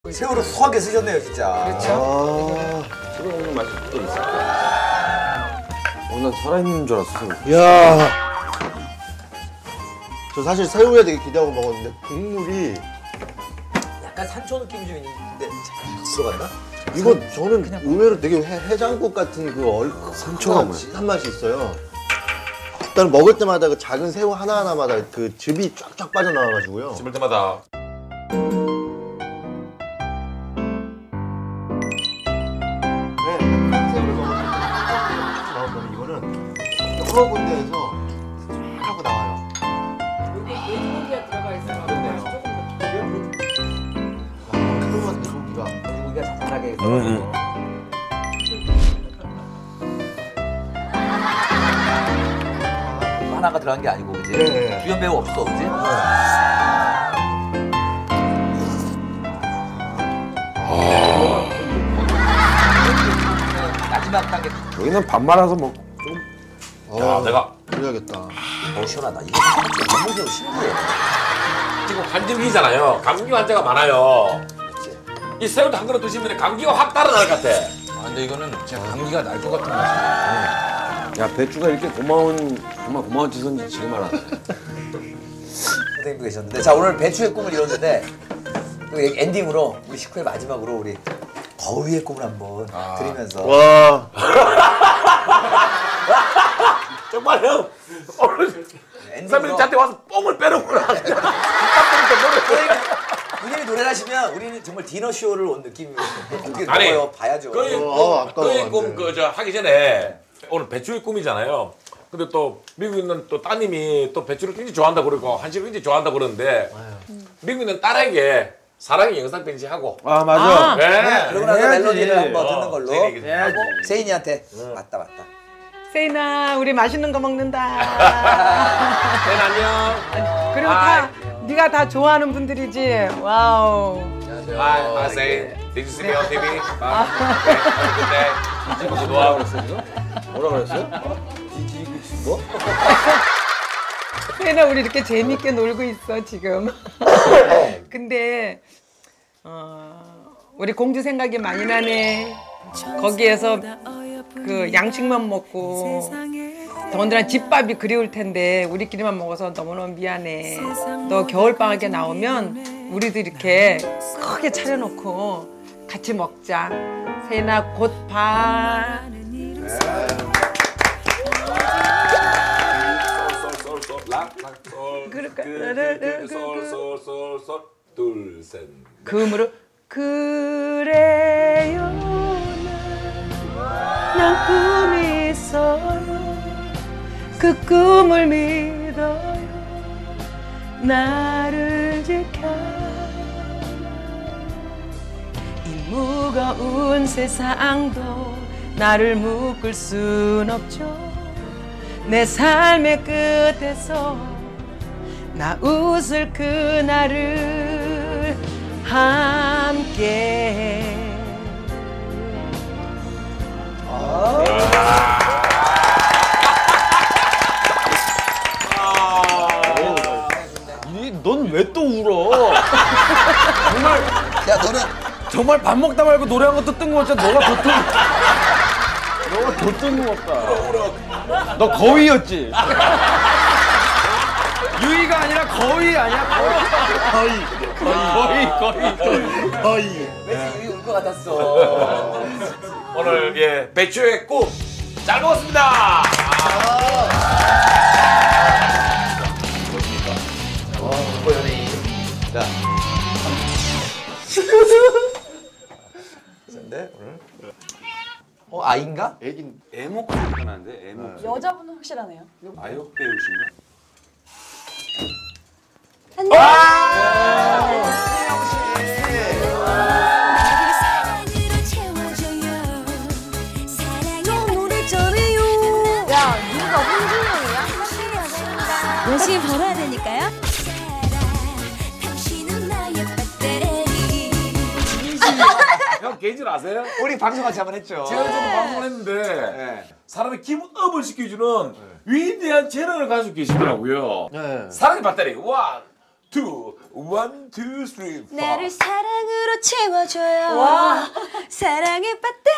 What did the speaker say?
새우를 후하게 쓰셨네요, 진짜. 그렇죠. 새우 먹는 맛이 또 있을 거야. 난 살아있는 줄 알았어. 이야. 저 사실 새우에 되게 기대하고 먹었는데 국물이 약간 산초 느낌이 좀 있는데 잘 들어갔나? 이거 저는 의외로 되게 해장국 같은 그 산초가 뭐야? 한 맛이 있어요. 일단 먹을 때마다 그 작은 새우 하나하나마다 그 즙이 쫙쫙 빠져나와가지고요. 씹을 때마다 네, 큰 새우를 먹을 때 나오면 이거는 여러 군데에서 쫙 하고 나와요. 돼지고기가 들어가 있어요. 조금 더 크로마트 소고기가. 고기가 자잘하게. 하나가 들어간 게 아니고, 그지? 네. 주연 배우 없어, 그지? 마지막 단계. 여기는 밥 말아서 먹고 야 내가 그래야겠다. 시원하다. 이거 감동새우 신기해. 지금 환절기잖아요. 감기 환자가 많아요. 이 새우도 한 그릇 드시면 감기가 확 달아날 것 같아. 근데 이거는 진짜 감기가 날 것 같은 맛이야. 야 배추가 이렇게 정말 고마운 짓인지 지금 알았어. 선생님도 계셨는데, 자, 오늘 배추의 꿈을 이뤘는데 또 엔딩으로 우리 식후의 마지막으로 우리 거위의 꿈을 한번 드리면서. 와. 정말 형 오늘 엔딩으로 3일째한테 와서 뽕을 빼놓구나. 누님이 노래를 하시면 우리는 정말 디너쇼를 온 느낌으로 어떻게 아니, 먹어요? 봐야죠. 아까워, 거의 꿈 안 돼. 그저 하기 전에 오늘 배추의 꿈이잖아요. 근데 또 미국에 있는 또 따님이 또 배추를 굉장히 좋아한다 그러고 한식을 굉장히 좋아한다 그러는데 미국에 있는 딸에게 사랑의 영상 편지하고 아 맞아. 네. 그러고 나서 해야지. 멜로디를 한번 듣는 걸로 세인이 하고 세인이한테 맞다. 세인아, 우리 맛있는 거 먹는다. 네, 안녕. 그리고 다 네가 다 좋아하는 분들이지. 와우. Hi, Sein. Did you see me on TV? Have a good day. 이거 뭐라 그랬어 지금? 뭐라 그랬어요? 뭐? 세인아, 우리 이렇게 재밌게 놀고 있어 지금. 근데 우리 공주 생각이 많이 나네. 거기에서 그 양식만 먹고 더군다나 집밥이 그리울 텐데 우리끼리만 먹어서 너무너무 미안해. 너 겨울방학에 나오면 우리도 이렇게 크게 차려놓고 같이 먹자. 세인아, 곧 봐. 그럴까? 솔솔솔솔솔 둘 셋. 그음으로 그래요 난 꿈이 있어요 그 꿈을 믿어요 나를 지켜 이 무거운 세상도 나를 묶을 순 없죠 내 삶의 끝에서 나 웃을 그날을 함께 넌 왜 또 울어? 야, 너는 정말 밥 먹다 말고 노래한 것도 뜬금없잖아. 너가 더 뜬금없다. 너 거위였지? 유이가 아니라 거위 아니야? 거위. 왠지 여기 올 것 같았어. 오늘 예 배추의 꿈 잘 먹었습니다. 자. 근데 오늘 아인가? 애긴 애목 소리가 나는데 애목. 여자분은 확실하네요. 아역 배우신가? 야, 누가 홍준영이야? 열심히 하자. 열심히 벌어야 되니까요. 형 개질 아세요? 우리 방송 같이 한번 했죠. 제가 좀 방송을 했는데 네. 사람의 기분 업을 시켜주는 위대한 재능을 가지고 계시더라고요. 네. 사랑의 배터리 1, 2, 1, 2, 3, 4. 나를 사랑으로 채워줘요. 사랑의 배터리